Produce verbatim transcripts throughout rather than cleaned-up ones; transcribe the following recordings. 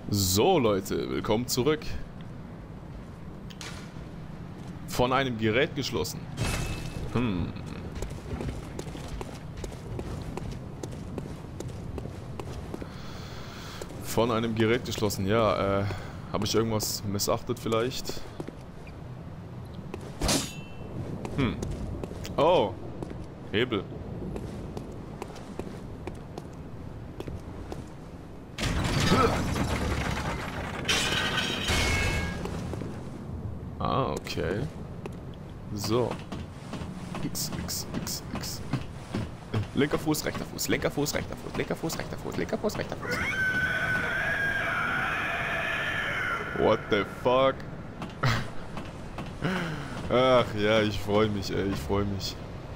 So Leute, willkommen zurück. Von einem Gerät geschlossen. Hm. Von einem Gerät geschlossen, ja, äh, habe ich irgendwas missachtet vielleicht? Hm. Oh. Hebel. Ah, okay. So. X, X, X, X. Linker Fuß, rechter Fuß, linker Fuß, rechter Fuß, linker Fuß, rechter Fuß, linker Fuß, rechter Fuß. What the fuck? Ach ja, ich freue mich, ey, ich freue mich.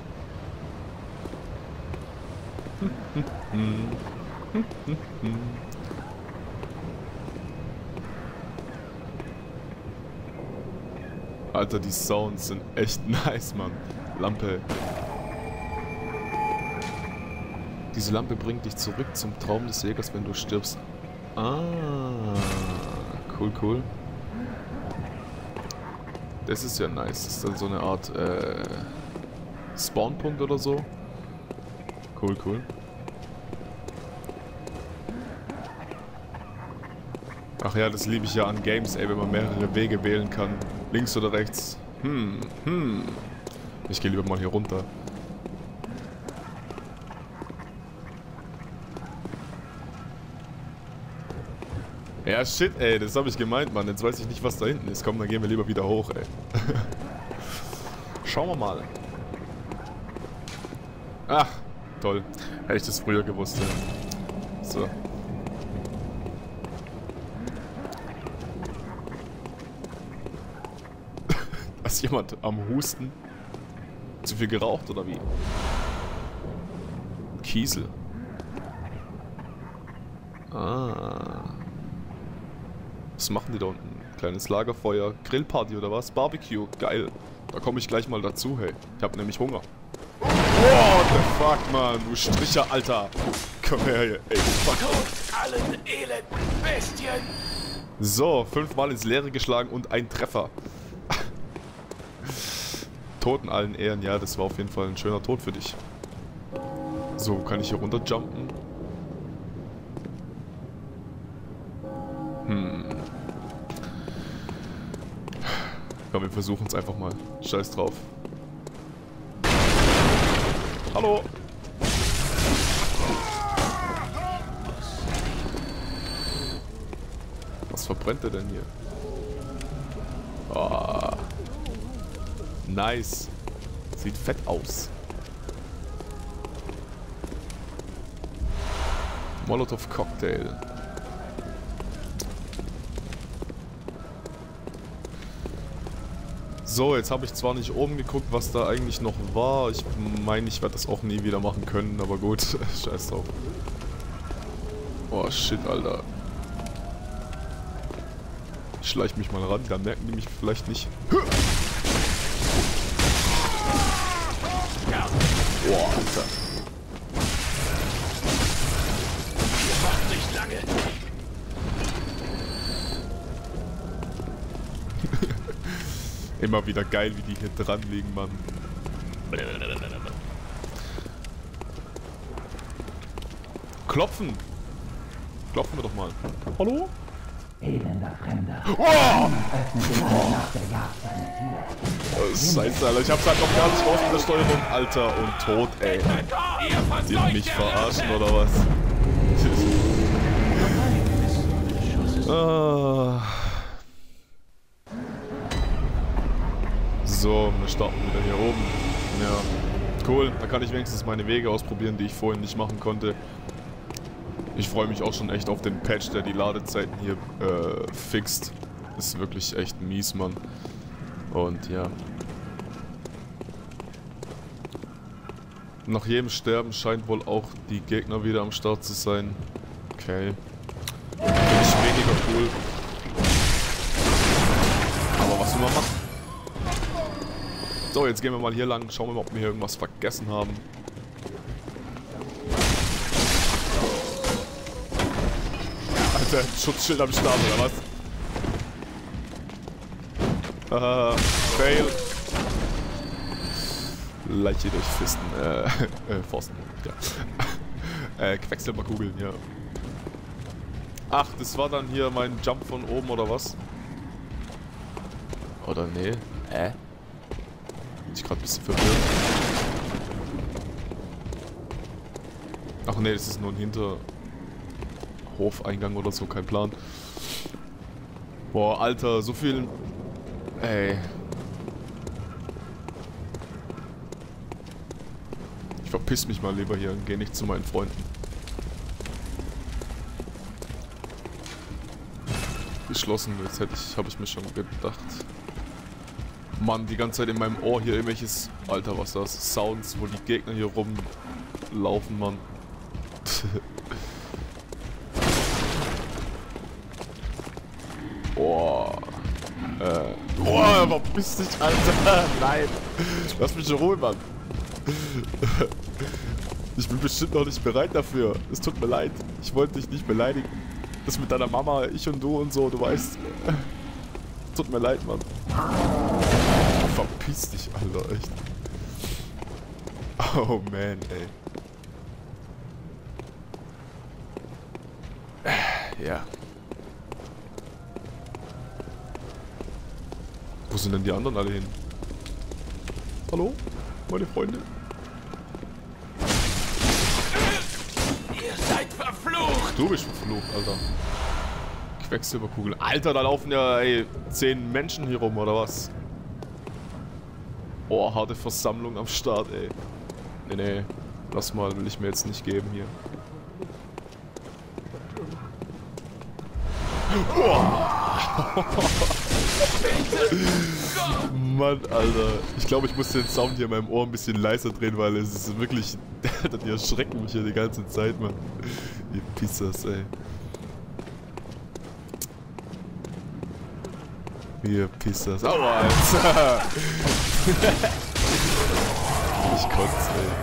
Alter, die Sounds sind echt nice, Mann. Lampe. Diese Lampe bringt dich zurück zum Traum des Jägers, wenn du stirbst. Ah, cool, cool. Das ist ja nice. Das ist dann so eine Art äh, Spawnpunkt oder so. Cool, cool. Ach ja, das liebe ich ja an Games, ey, wenn man mehrere Wege wählen kann. Links oder rechts. Hm, hm. Ich gehe lieber mal hier runter. Ja, shit, ey, das habe ich gemeint, Mann. Jetzt weiß ich nicht, was da hinten ist. Komm, dann gehen wir lieber wieder hoch, ey. Schauen wir mal. Ach, toll. Hätte ich das früher gewusst, ey. So. Ist jemand am Husten? Zu viel geraucht oder wie? Kiesel. Ah. Was machen die da unten? Kleines Lagerfeuer, Grillparty oder was? Barbecue, geil. Da komme ich gleich mal dazu, hey. Ich hab nämlich Hunger. What the fuck, Mann, du Stricher, Alter. Komm her hier, ey, fuck. Allen elenden Bestien! So, fünfmal ins Leere geschlagen und ein Treffer. Tod in allen Ehren, ja, das war auf jeden Fall ein schöner Tod für dich. So, kann ich hier runterjumpen? Hm. Ja, wir versuchen es einfach mal. Scheiß drauf. Hallo! Was verbrennt er denn hier? Oh. Nice. Sieht fett aus. Molotov Cocktail. So, jetzt habe ich zwar nicht oben geguckt, was da eigentlich noch war. Ich meine, ich werde das auch nie wieder machen können, aber gut. Scheiß drauf. Oh, shit, Alter. Ich schleich mich mal ran, dann merken die mich vielleicht nicht. Boah, Alter. Ihr macht nicht lange. Immer wieder geil, wie die hier dran liegen, Mann. Klopfen! Klopfen wir doch mal. Hallo? Elender Fremder. Oh! Öffnet den Raum nach der Jagd seine Tür. Oh, Scheiße, Alter. Ich hab's halt noch gar nicht raus mit der Steuerung. Alter und tot, ey. Die mich verarschen oder was? ah. So, wir starten wieder hier oben. Ja, cool. Da kann ich wenigstens meine Wege ausprobieren, die ich vorhin nicht machen konnte. Ich freue mich auch schon echt auf den Patch, der die Ladezeiten hier äh, fixt. Ist wirklich echt mies, Mann. Und ja. Nach jedem Sterben scheint wohl auch die Gegner wieder am Start zu sein. Okay. Finde ich weniger cool. Aber was will man machen? So, jetzt gehen wir mal hier lang. Schauen wir mal, ob wir hier irgendwas vergessen haben. der hat ein Schutzschild am Start, oder was? Haha, fail. Leiche durch Fisten, äh, äh, Pfosten, ja. äh, Quecksilberkugeln, ja. Ach, das war dann hier mein Jump von oben, oder was? Oder nee? Hä? Bin ich gerade ein bisschen verwirrt. Ach nee, das ist nur ein Hinterhofeingang oder so, kein Plan. Boah, Alter, so viel... Ey. Ich verpiss mich mal lieber hier und geh nicht zu meinen Freunden. Geschlossen, jetzt hätte ich, habe ich mir schon gedacht. Mann, die ganze Zeit in meinem Ohr hier irgendwelches... Alter, was das? Sounds, wo die Gegner hier rumlaufen, Mann. Boah. Äh. Boah, verpiss dich, Alter. Nein. Lass mich in Ruhe, Mann. Ich bin bestimmt noch nicht bereit dafür. Es tut mir leid. Ich wollte dich nicht beleidigen. Das mit deiner Mama, ich und du und so, du weißt. Tut mir leid, Mann. Verpiss dich, Alter, echt. Oh man, ey. Ja. Wo sind denn die anderen alle hin? Hallo? Meine Freunde? Ihr seid verflucht! Du bist verflucht, Alter. Quecksilberkugel. Alter, da laufen ja, ey, zehn Menschen hier rum, oder was? Oh, harte Versammlung am Start, ey. Nee, nee. Lass mal, will ich mir jetzt nicht geben hier. Oh. Mann, Alter. Ich glaube, ich muss den Sound hier in meinem Ohr ein bisschen leiser drehen, weil es ist wirklich... Die erschrecken mich hier die ganze Zeit, Mann. Ihr Pissers, ey. Ihr Pissers. Aua, Alter. Ich kotze, ey.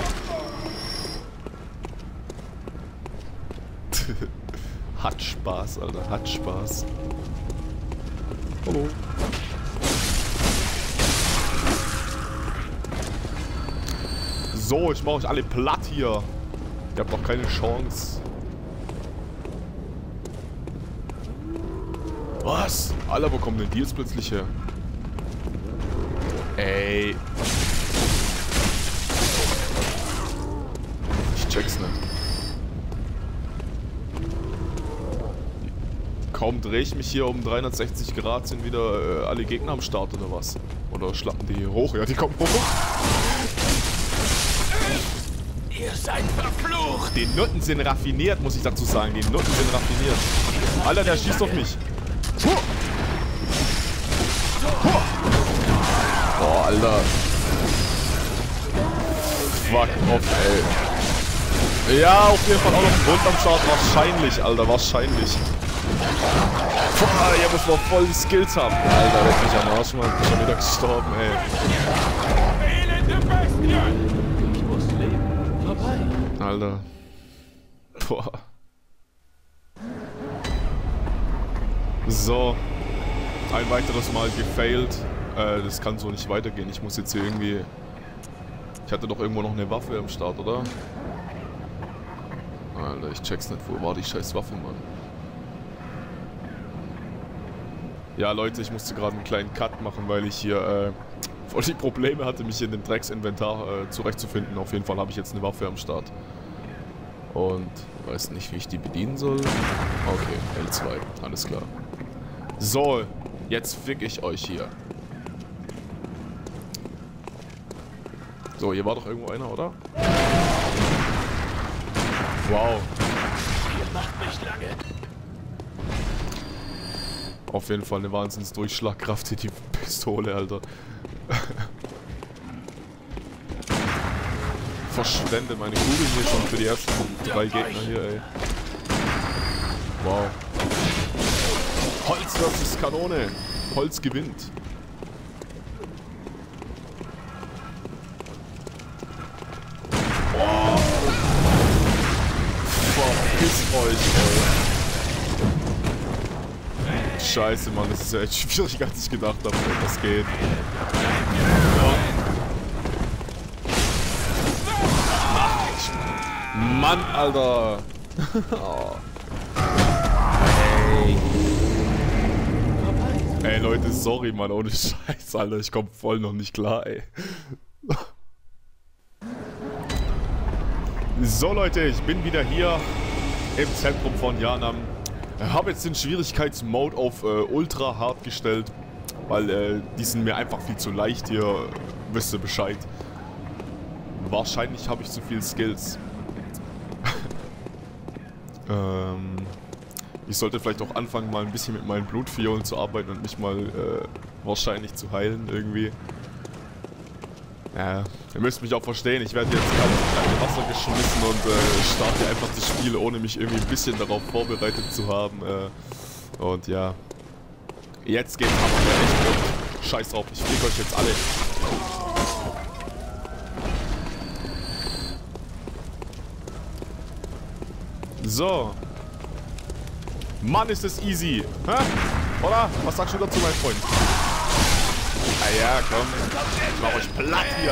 Hat Spaß, Alter. Hat Spaß. Hallo. So, ich mach euch alle platt hier. Ihr habt doch keine Chance. Was? Alter, wo kommen denn die jetzt plötzlich her? Ey. Ich check's nicht. Kaum drehe ich mich hier um dreihundertsechzig Grad, sind wieder äh, alle Gegner am Start oder was? Oder schlappen die hier hoch? Ja, die kommen hoch. Ihr seid verflucht! Die Nutten sind raffiniert, muss ich dazu sagen. Die Nutten sind raffiniert. Alter, der schießt auf mich. Oh, Alter. Fuck off, ey. Ja, auf jeden Fall auch noch ein Bund am Start. Wahrscheinlich, Alter, wahrscheinlich. Boah, ihr müsst noch voll die Skills haben. Alter, leck mich am Arsch, Mann. Ich bin schon wieder gestorben, ey. Elende Bestien! Ich muss leben. Vorbei. Alter. Boah. So. Ein weiteres Mal gefailed. Äh, das kann so nicht weitergehen. Ich muss jetzt hier irgendwie... Ich hatte doch irgendwo noch eine Waffe am Start, oder? Alter, ich check's nicht. Wo war die scheiß Waffe, Mann? Ja, Leute, ich musste gerade einen kleinen Cut machen, weil ich hier äh, voll die Probleme hatte, mich in dem Drecksinventar äh, zurechtzufinden. Auf jeden Fall habe ich jetzt eine Waffe am Start. Und weiß nicht, wie ich die bedienen soll. Okay, L zwei, alles klar. So, jetzt fick ich euch hier. So, hier war doch irgendwo einer, oder? Wow. Ihr macht nicht lange. Auf jeden Fall eine Wahnsinns-Durchschlagkraft, die Pistole, Alter. Verschwende meine Kugeln hier schon für die ersten drei Gegner hier, ey. Wow. Holz versus Kanone. Holz gewinnt. Oh. Verpisst euch, ey. Scheiße, Mann, das ist ja echt schwierig, als ich gedacht habe, das geht. Mann, Alter! Oh. Hey. Ey, Leute, sorry, Mann, ohne Scheiß, Alter, ich komm voll noch nicht klar, ey. So, Leute, ich bin wieder hier im Zentrum von Yharnam. Habe jetzt den Schwierigkeitsmode auf äh, Ultra hart gestellt, weil äh, die sind mir einfach viel zu leicht hier, wisst ihr Bescheid. Wahrscheinlich habe ich zu viel Skills. ähm, ich sollte vielleicht auch anfangen, mal ein bisschen mit meinen Blutviolen zu arbeiten und mich mal äh, wahrscheinlich zu heilen irgendwie. Ja, ihr müsst mich auch verstehen, ich werde jetzt gerade ins Wasser geschmissen und äh, starte einfach das Spiel, ohne mich irgendwie ein bisschen darauf vorbereitet zu haben. Äh, und ja, jetzt geht's aber echt rund. Scheiß drauf, ich fliege euch jetzt alle. So. Mann, ist das easy. Hä? Oder? Was sagst du dazu, mein Freund? Ah ja, komm. Ich mach euch platt hier.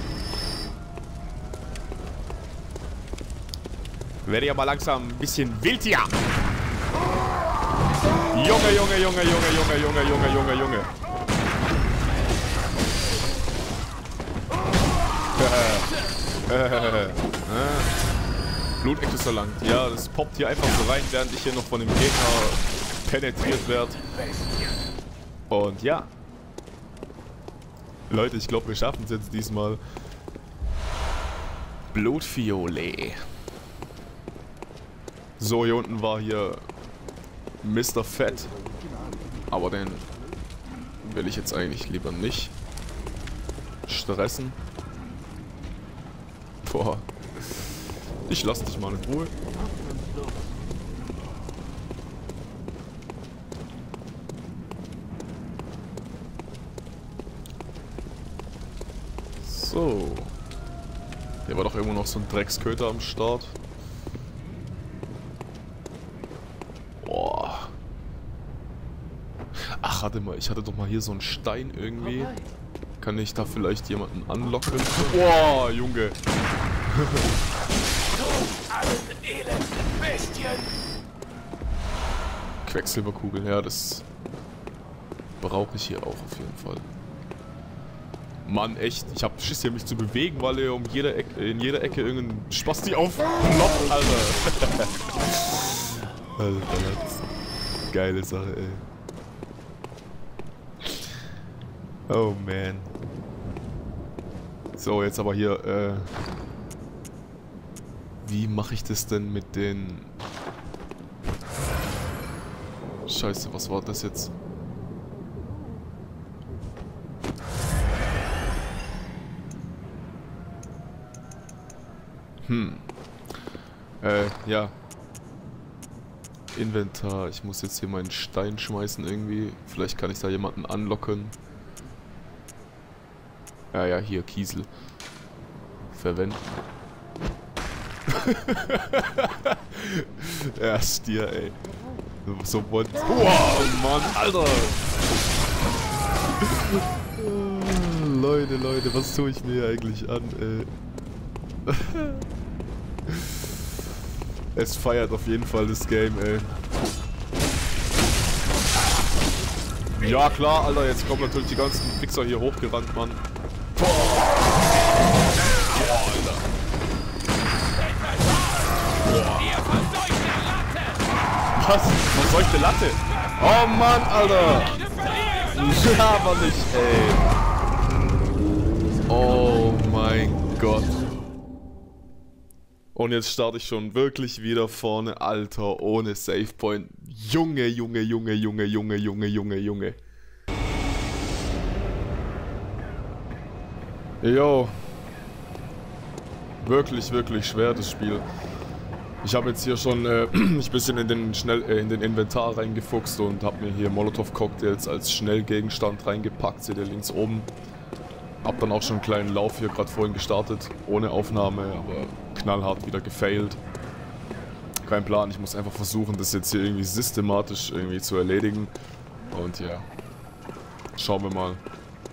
Werde ja mal langsam ein bisschen wild hier. Junge, Junge, Junge, Junge, Junge, Junge, Junge, Junge, Junge. Blutexzellent. Ja, das poppt hier einfach so rein, während ich hier noch von dem Gegner penetriert werde. Und ja. Leute, ich glaube, wir schaffen es jetzt diesmal. Blutviolet. So, hier unten war hier Mister Fett. Aber den will ich jetzt eigentlich lieber nicht stressen. Boah. Ich lass dich mal in Ruhe. So. Hier war doch irgendwo noch so ein Drecksköter am Start. Boah. Ach, warte mal, ich hatte doch mal hier so einen Stein irgendwie. Kann ich da vielleicht jemanden anlocken? Boah, Junge. Quecksilberkugel, ja, das brauche ich hier auch auf jeden Fall. Mann, echt, ich hab Schiss hier mich zu bewegen, weil er um jede Ecke, in jeder Ecke irgendein Spasti aufploppt, Alter. Alter, das geile Sache, ey. Oh man. So, jetzt aber hier, äh... wie mache ich das denn mit den... Scheiße, was war das jetzt? Hm. Äh, ja. Inventar. Ich muss jetzt hier meinen Stein schmeißen irgendwie. Vielleicht kann ich da jemanden anlocken. Ja, ja, hier, Kiesel. Verwenden. Ja, Stier, ey. So, what? Wow, Mann, Alter! Leute, Leute, was tue ich mir eigentlich an, ey? Es feiert auf jeden Fall das Game, ey. Ja, klar, Alter, jetzt kommen natürlich die ganzen Fixer hier hochgerannt, Mann. Boah, Alter. Was? Verseuchte Latte? Oh Mann, Alter! Ja, aber nicht, ey. Oh mein Gott. Und jetzt starte ich schon wirklich wieder vorne, Alter, ohne Savepoint. Junge, Junge, Junge, Junge, Junge, Junge, Junge, Junge. Jo. Wirklich, wirklich schwer, das Spiel. Ich habe jetzt hier schon äh, ein bisschen in den, Schnell, äh, in den Inventar reingefuchst und habe mir hier Molotov-Cocktails als Schnellgegenstand reingepackt. Seht ihr links oben. Hab dann auch schon einen kleinen Lauf hier gerade vorhin gestartet, ohne Aufnahme, aber knallhart wieder gefailt. Kein Plan, ich muss einfach versuchen, das jetzt hier irgendwie systematisch irgendwie zu erledigen. Und ja. Schauen wir mal.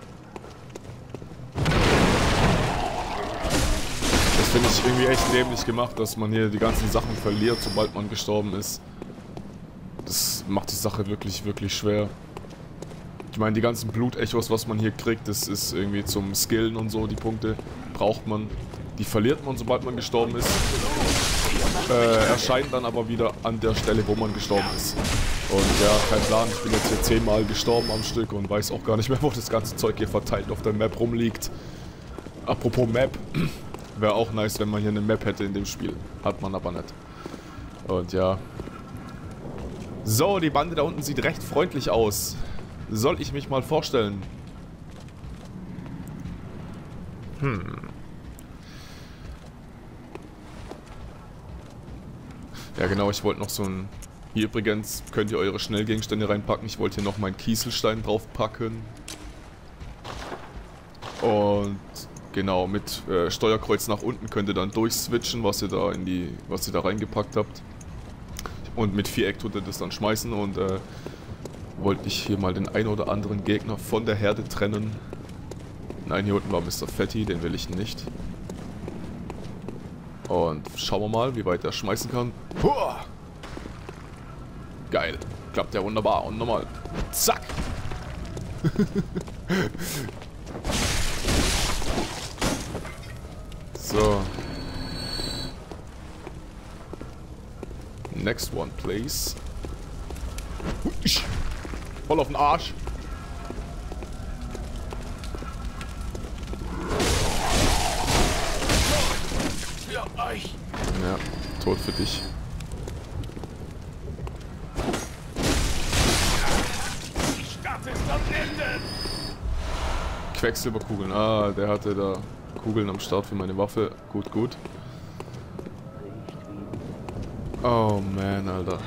Das finde ich irgendwie echt dämlich gemacht, dass man hier die ganzen Sachen verliert, sobald man gestorben ist. Das macht die Sache wirklich, wirklich schwer. Ich meine, die ganzen Blutechos, was man hier kriegt, das ist irgendwie zum Skillen und so, die Punkte braucht man. Die verliert man, sobald man gestorben ist. Äh, erscheinen dann aber wieder an der Stelle, wo man gestorben ist. Und ja, kein Plan, ich bin jetzt hier zehnmal gestorben am Stück und weiß auch gar nicht mehr, wo das ganze Zeug hier verteilt auf der Map rumliegt. Apropos Map, wäre auch nice, wenn man hier eine Map hätte in dem Spiel. Hat man aber nicht. Und ja. So, die Bande da unten sieht recht freundlich aus. Soll ich mich mal vorstellen? Hm. Ja genau, ich wollte noch so ein... Hier übrigens könnt ihr eure Schnellgegenstände reinpacken. Ich wollte hier noch meinen Kieselstein draufpacken. Und genau, mit äh, Steuerkreuz nach unten könnt ihr dann durchswitchen, was ihr da in die, was ihr da reingepackt habt. Und mit Viereck tut ihr das dann schmeißen und äh, wollte ich hier mal den einen oder anderen Gegner von der Herde trennen. Nein, hier unten war Mister Fatty, den will ich nicht. Und schauen wir mal, wie weit er schmeißen kann. Huah! Geil. Klappt ja wunderbar. Und nochmal. Zack! So. Next one, please. Voll auf den Arsch. Für euch. Ja, tot für dich. Die Stadt ist am Ende. Quecksilberkugeln. Ah, der hatte da Kugeln am Start für meine Waffe. Gut, gut. Oh man, Alter.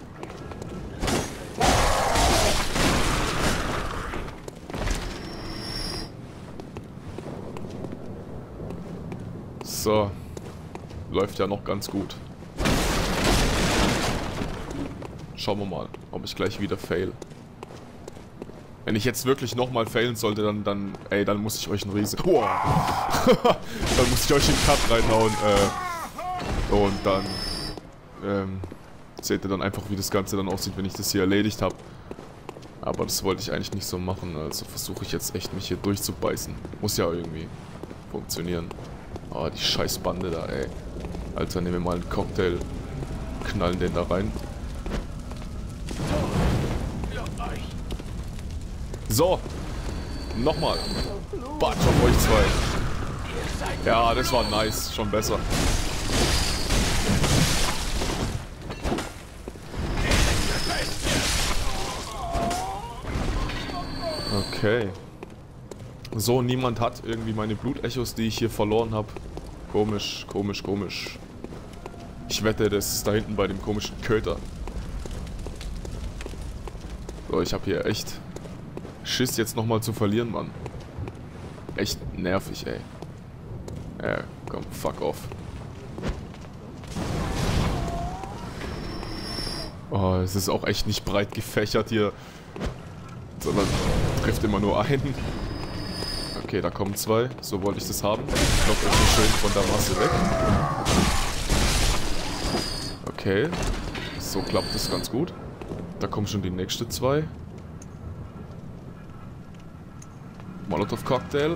So. Läuft ja noch ganz gut. Schauen wir mal, ob ich gleich wieder fail. Wenn ich jetzt wirklich nochmal failen sollte, dann, dann, ey, dann muss ich euch einen riesen... Wow. Dann muss ich euch den Cut reinhauen, äh, und dann, ähm, seht ihr dann einfach, wie das Ganze dann aussieht, wenn ich das hier erledigt habe. Aber das wollte ich eigentlich nicht so machen, also versuche ich jetzt echt, mich hier durchzubeißen. Muss ja irgendwie funktionieren. Oh, die scheiß Bande da, ey. Alter, nehmen wir mal einen Cocktail, knallen den da rein. So, nochmal. Batsch auf euch zwei. Ja, das war nice, schon besser. Okay. So, niemand hat irgendwie meine Blutechos, die ich hier verloren habe. Komisch, komisch, komisch. Ich wette, das ist da hinten bei dem komischen Köter. So, ich habe hier echt Schiss, jetzt nochmal zu verlieren, Mann. Echt nervig, ey. Ja, komm, fuck off. Oh, es ist auch echt nicht breit gefächert hier. Sondern trifft immer nur einen. Okay, da kommen zwei. So wollte ich das haben. Ich glaube, das ist schön von der Masse weg. Okay. So klappt das ganz gut. Da kommen schon die nächsten zwei. Molotov-Cocktail.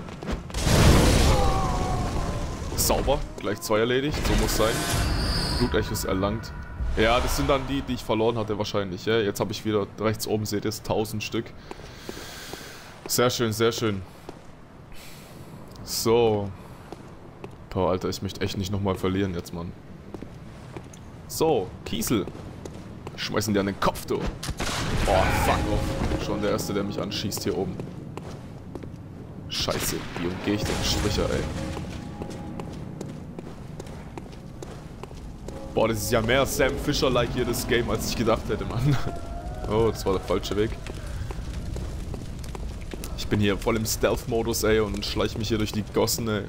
Sauber. Gleich zwei erledigt. So muss sein. Blutechos erlangt. Ja, das sind dann die, die ich verloren hatte wahrscheinlich. Ja, jetzt habe ich wieder rechts oben, seht ihr es, tausend Stück. Sehr schön, sehr schön. So. Boah, Alter, ich möchte echt nicht nochmal verlieren jetzt, Mann. So, Kiesel. Schmeißen dir an den Kopf, du. Boah, fuck off. Schon der Erste, der mich anschießt hier oben. Scheiße, wie umgehe ich den Stricher, ey. Boah, das ist ja mehr Sam Fisher-like hier, das Game, als ich gedacht hätte, Mann. Oh, das war der falsche Weg. Ich bin hier voll im Stealth-Modus, ey, und schleich mich hier durch die Gossen, ey.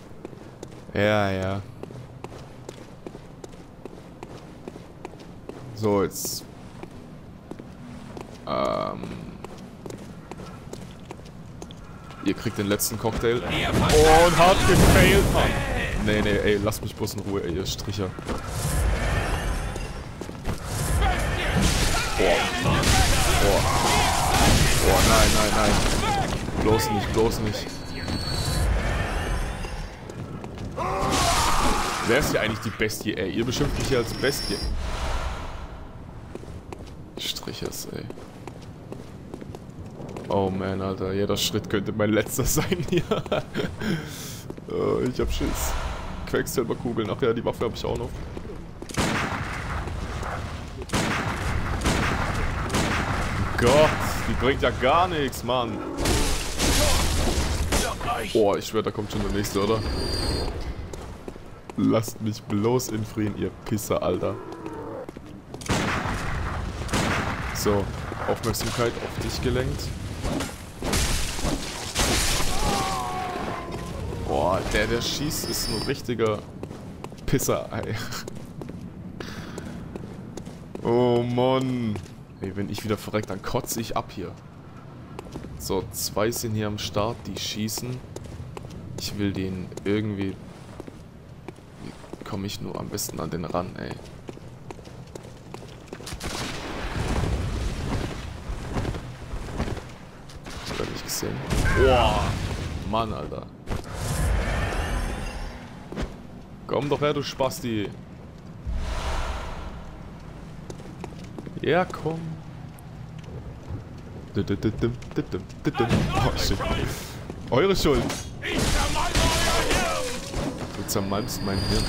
Ja, ja. So, jetzt. Ähm. Ihr kriegt den letzten Cocktail. Und hart gefailt, Mann. Nee, nee, ey, lasst mich bloß in Ruhe, ey, ihr Stricher. Boah. Boah. Boah, nein, nein, nein. Bloß nicht, bloß nicht. Wer ist hier eigentlich die Bestie, ey? Ihr beschimpft mich hier als Bestie. Strichers, ey. Oh man, Alter. Jeder Schritt könnte mein letzter sein hier. Oh, ich hab Schiss. Quecksilberkugeln. Ach ja, die Waffe habe ich auch noch. Gott, die bringt ja gar nichts, Mann. Boah, ich schwör, da kommt schon der nächste, oder? Lasst mich bloß in Frieden, ihr Pisser, Alter. So, Aufmerksamkeit auf dich gelenkt. Boah, der, der schießt, ist ein richtiger Pisser, ey. Oh Mann. Ey, wenn ich wieder verreckt, dann kotze ich ab hier. So, zwei sind hier am Start, die schießen. Ich will den irgendwie... Wie komme ich nur am besten an den ran, ey? Hat er nicht gesehen? Boah! Mann, Alter. Komm doch her, du Spasti. Ja, komm. Oh, shit. Eure Schuld. Du zermalmst mein Hirn.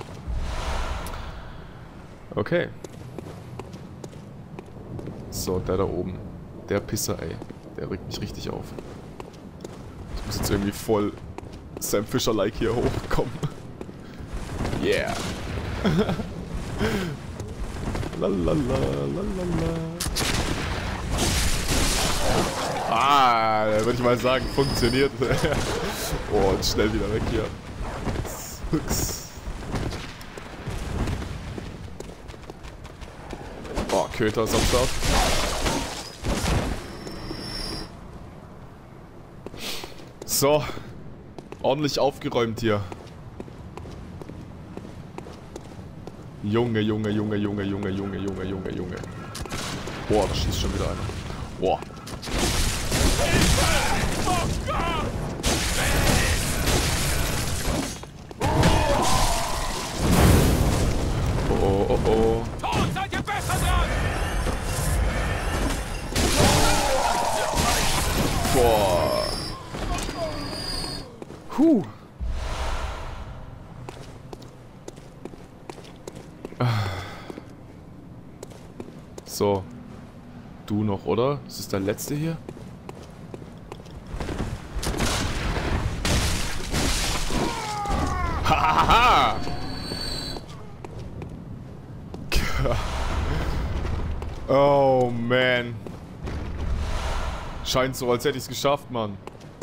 Okay. So, der da oben. Der Pisser, ey. Der regt mich richtig auf. Ich muss jetzt irgendwie voll Sam Fisher-like hier hochkommen. Yeah. Lalalala, lalala. Ah, da würde ich mal sagen, funktioniert. Oh, und schnell wieder weg hier. Hux. Oh, Köter ist am Start. So. Ordentlich aufgeräumt hier. Junge, Junge, Junge, Junge, Junge, Junge, Junge, Junge, Junge. Boah, da schießt schon wieder einer. Boah. Oh, oh, oh. Seid ihr besser dran? Boah. Huh. So. Du noch, oder? Ist das der letzte hier? Hahaha! Oh man. Scheint so, als hätte ich es geschafft, Mann.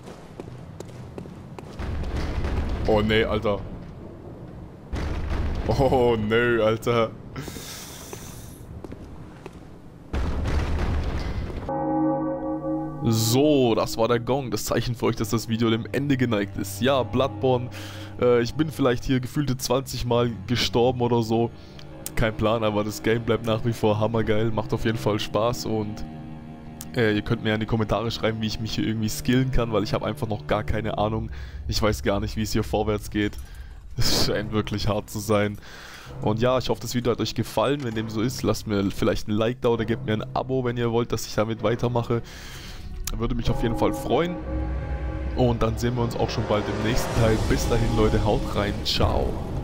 Oh nee, Alter. Oh nee, Alter. So, das war der Gong, das Zeichen für euch, dass das Video dem Ende geneigt ist. Ja, Bloodborne, äh, ich bin vielleicht hier gefühlte zwanzig Mal gestorben oder so. Kein Plan, aber das Game bleibt nach wie vor hammergeil, macht auf jeden Fall Spaß und äh, ihr könnt mir in die Kommentare schreiben, wie ich mich hier irgendwie skillen kann, weil ich habe einfach noch gar keine Ahnung. Ich weiß gar nicht, wie es hier vorwärts geht. Es scheint wirklich hart zu sein. Und ja, ich hoffe, das Video hat euch gefallen. Wenn dem so ist, lasst mir vielleicht ein Like da oder gebt mir ein Abo, wenn ihr wollt, dass ich damit weitermache. Würde mich auf jeden Fall freuen. Und dann sehen wir uns auch schon bald im nächsten Teil. Bis dahin, Leute, haut rein. Ciao.